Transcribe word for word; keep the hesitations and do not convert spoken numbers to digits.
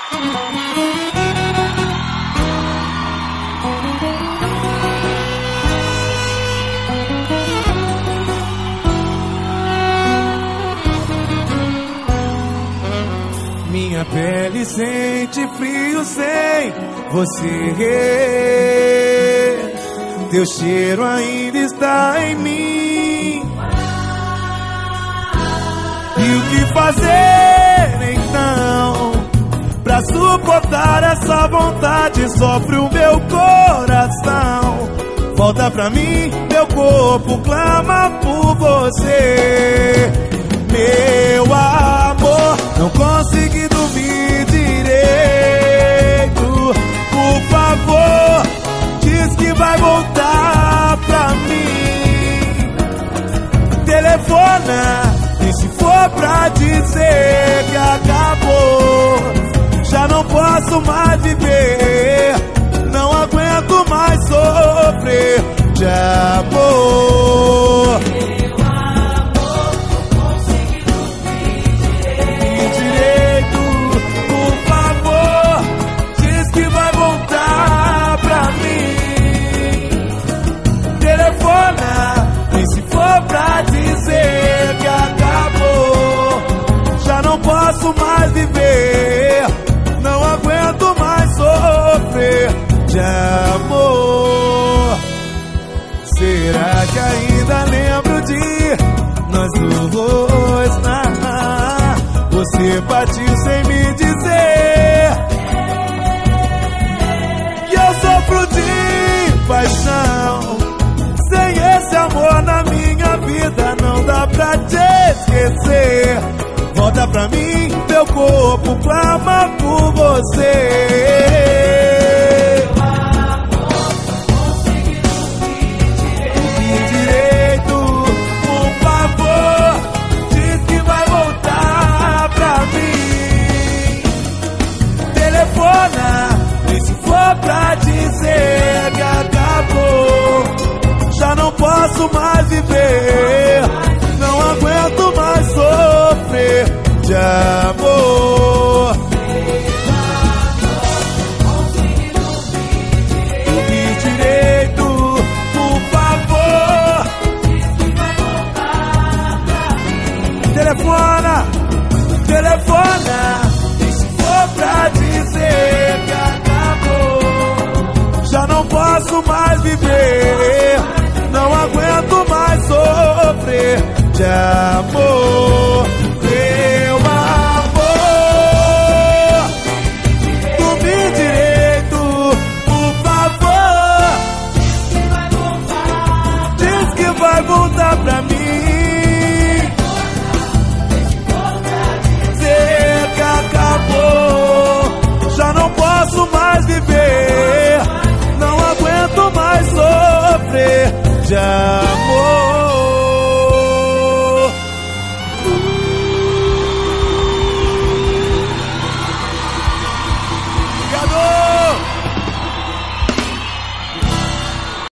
Minha pele sente frio sem você. Teu cheiro ainda está em mim. E o que fazer então pra suportar essa vontade? Sofre o meu coração. Volta pra mim, meu corpo clama por você. Meu amor, não consegui dormir direito. Por favor, diz que vai voltar pra mim. Telefona, e se for pra dizer que acabou, já não posso mais viver. Não aguento mais sofrer de amor. E se for pra dizer que acabou, já não posso mais viver. Não aguento mais sofrer de amor. Será que ainda lembro de nós dois? Ah, você partiu sem me dizer. E eu sofro de paixão. Sem esse amor na minha vida não dá pra te esquecer. Volta pra mim, meu corpo clama por você. Dormir direito, por favor, diz que vai voltar pra mim. Telefona, e se for pra dizer que acabou, já não posso mais viver. Não aguento mais sofrer de amor. Dormir direito, por favor. Telefona, telefona. E se for pra dizer que acabou, já não posso mais viver. Não aguento mais sofrer de amor. Meu amor, dormir direito, por favor. Diz que vai voltar pra mim.